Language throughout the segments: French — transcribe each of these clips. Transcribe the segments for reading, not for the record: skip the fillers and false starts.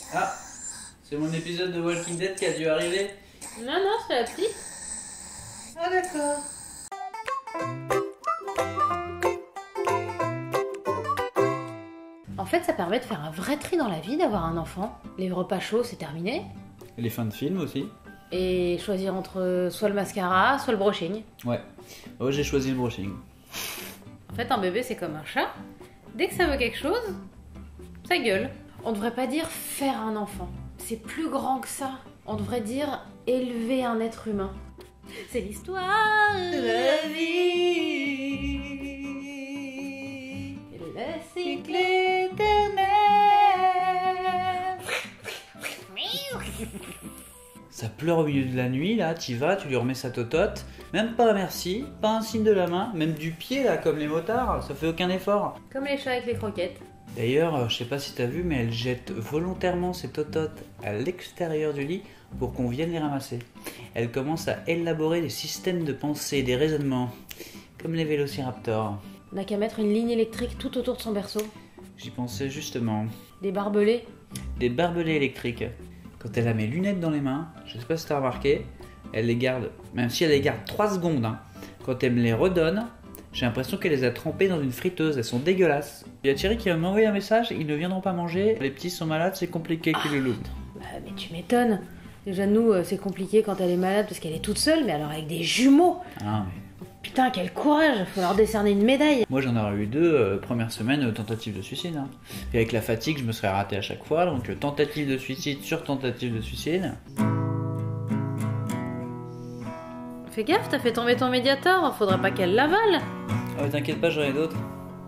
Ah, c'est mon épisode de Walking Dead qui a dû arriver. Non, non, c'est la petite. Ah d'accord. En fait, ça permet de faire un vrai tri dans la vie d'avoir un enfant. Les repas chauds, c'est terminé. Et les fins de film aussi. Et choisir entre soit le mascara, soit le brushing. Ouais. Oh, j'ai choisi le brushing. En fait, un bébé, c'est comme un chat. Dès que ça veut quelque chose, ça gueule. On devrait pas dire faire un enfant. C'est plus grand que ça. On devrait dire élever un être humain. C'est l'histoire de la vie. Le cycle éternel. Ça pleure au milieu de la nuit, là, t'y vas, tu lui remets sa totote. Même pas un merci, pas un signe de la main, même du pied, là, comme les motards, ça fait aucun effort. Comme les chats avec les croquettes. D'ailleurs, je sais pas si t'as vu, mais elle jette volontairement ses tototes à l'extérieur du lit pour qu'on vienne les ramasser. Elle commence à élaborer des systèmes de pensée, des raisonnements, comme les vélociraptors. On n'a qu'à mettre une ligne électrique tout autour de son berceau. J'y pensais justement. Des barbelés. Des barbelés électriques. Quand elle a mes lunettes dans les mains, je sais pas si t'as remarqué, elle les garde, même si elle les garde 3 secondes, hein. Quand elle me les redonne, j'ai l'impression qu'elle les a trempées dans une friteuse, elles sont dégueulasses. Il y a Thierry qui va m'envoyer un message, ils ne viendront pas manger, les petits sont malades, c'est compliqué qu'il le loupe. Bah, mais tu m'étonnes. Déjà, nous, c'est compliqué quand elle est malade parce qu'elle est toute seule, mais alors avec des jumeaux. Ah, mais... Putain, quel courage. Faut leur décerner une médaille. Moi j'en aurais eu 2, première semaine, tentative de suicide. Hein. Et avec la fatigue, je me serais raté à chaque fois, donc tentative de suicide sur tentative de suicide. Fais gaffe, t'as fait tomber ton médiator, faudrait pas qu'elle l'avale. Oh, t'inquiète pas, j'en ai d'autres.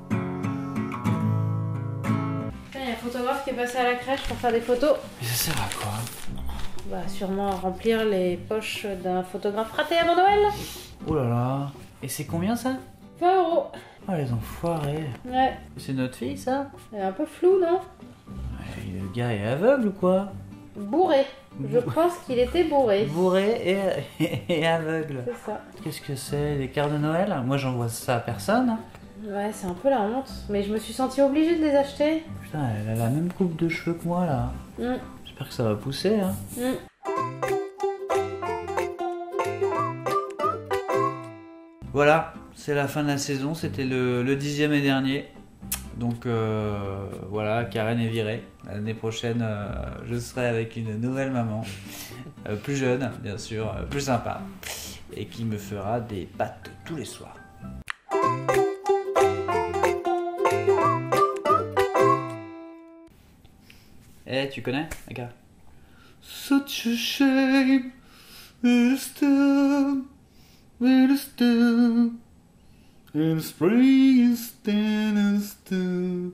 Il y a un photographe qui est passé à la crèche pour faire des photos. Mais ça sert à quoi? Bah, sûrement remplir les poches d'un photographe raté avant Noël. Oh là là. Et c'est combien ça? 20 €. Oh les enfoirés. Ouais. C'est notre fille ça? Elle est un peu floue, non? Ouais, le gars est aveugle ou quoi? Bourré. Je pense qu'il était bourré. Bourré et aveugle. C'est ça. Qu'est-ce que c'est? Des cartes de Noël? Moi j'envoie ça à personne. Hein. Ouais, c'est un peu la honte. Mais je me suis sentie obligée de les acheter. Putain, elle a la même coupe de cheveux que moi là. J'espère que ça va pousser. Hein. Voilà, c'est la fin de la saison, c'était le 10e et dernier. Donc voilà, Karen est virée. L'année prochaine, je serai avec une nouvelle maman, plus jeune bien sûr, plus sympa, et qui me fera des pâtes tous les soirs. Eh, tu connais? Regarde. Such a shame, it's done. With a still, and spring is standing still.